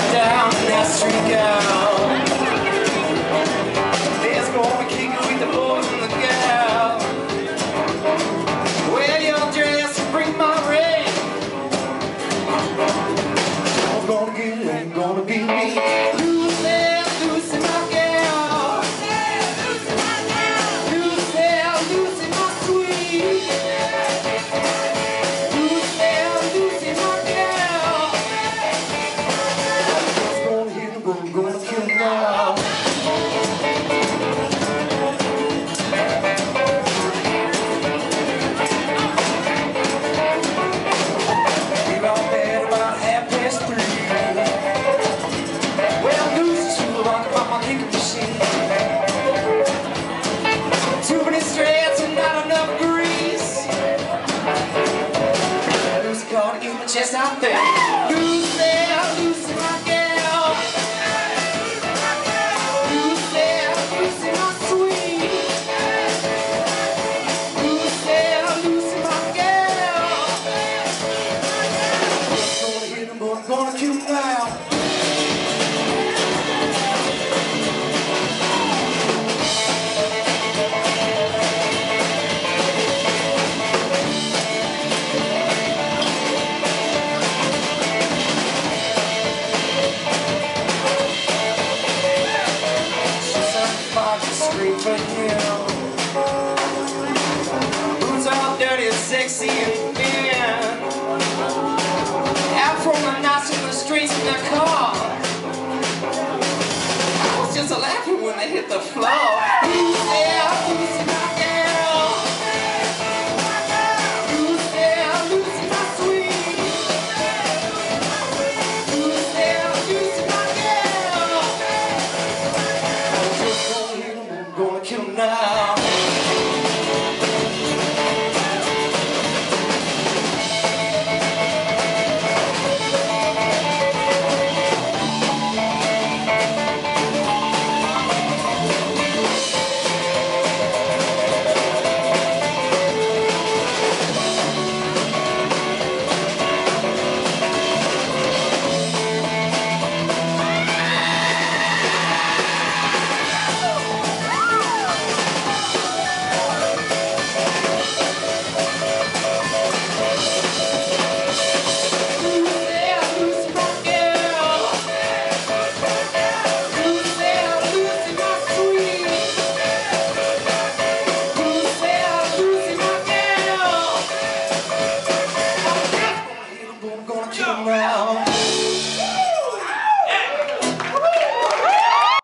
down that street, girl. Let's go on and kick it with the boys and the girls. Wear your dress and bring my ring. I'm gonna get it, ain't gonna be me. Losing, losing my girl. Losing, losing my sweet. Losing, losing my girl. I'm gonna hit him, but I'm gonna kill him now. Too many strands and not enough grease. Who's gonna eat my chest out there? Losing, losing my girl. Losing, losing my sweet. Losing, losing my girl. I'm gonna hit him, but I'm gonna kill him now. For him, who's all dirty and sexy and thin, out from the nights in the streets in their car. I was just laughing when they hit the floor.